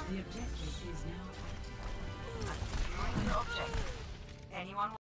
The objective is now active. I'm destroying the objective. Anyone